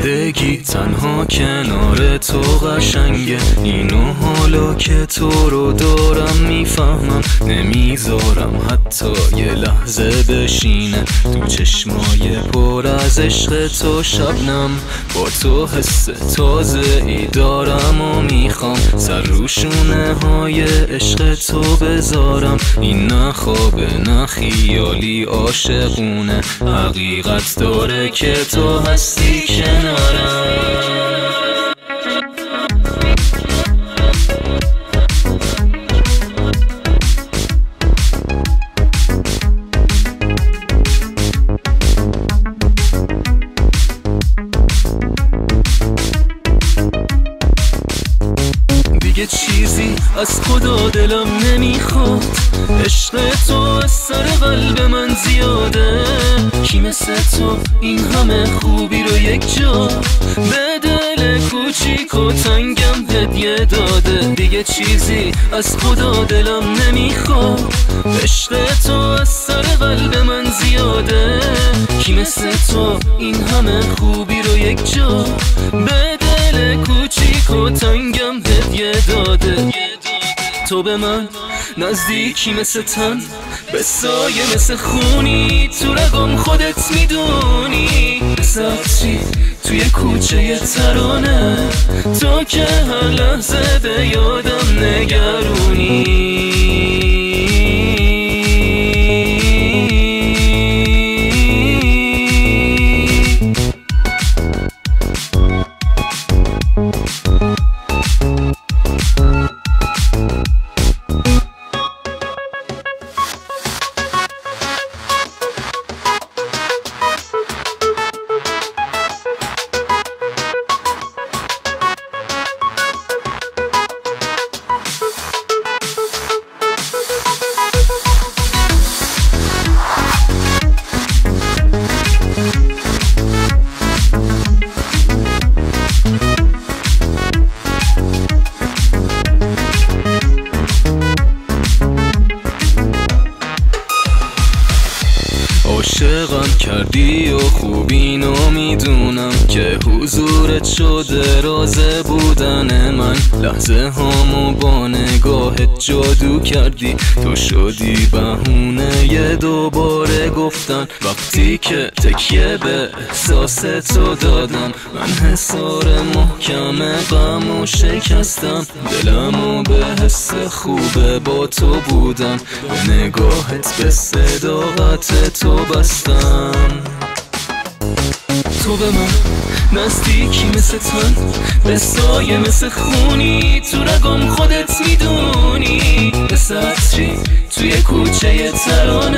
زندگی تنها کنار تو قشنگه، اینو حالا که تو رو دارم میفهمم، نمیذارم حتی یه لحظه بشینه تو چشمای پر از عشق تو شبنم. با تو حس تازه ای دارم و میخوام سر رو شونه های عشق تو بذارم. این نه خوابه نه خیالی عاشقونه، حقیقت داره که تو هستی کنارم. دیگه چیزی از خدا دلم نمیخواد، عشق تو از سر قلب من زیاده. کی مثل تو این همه خوبی رو یک جا به دل کوچیک و تنگم هدیه داده. دیگه چیزی از خدا دلم نمیخواد، عشق تو از سر قلب من زیاده. کی مثل تو این همه خوبی رو یک جا به دل کوچیک و تنگم هدیه داده. تو به من نزدیکی مثل تن، به سایه مثل خونی، تو رگم خودت میدونی. مثل عطری توی کوچه ترانه، تو که هر لحظه به یادم نگرونی. عاشقم کردی و خوب اینو میدونم که حضورت شده راز بودن من. لحظه هامو با نگاهت جادو کردی، تو شدی بهونه یه دوباره گفتن. وقتی که تکیه به احساس تو دادم، من حصار محکم غمو شکستم. دلمو به حس خوبه با تو بودم، به نگاهت به صداقت تو بستم. تو به من نزدیکی مثل تن، به سایه مثل خونی، تو رگم خودت میدونی. مثل عطری توی کوچه ترانه،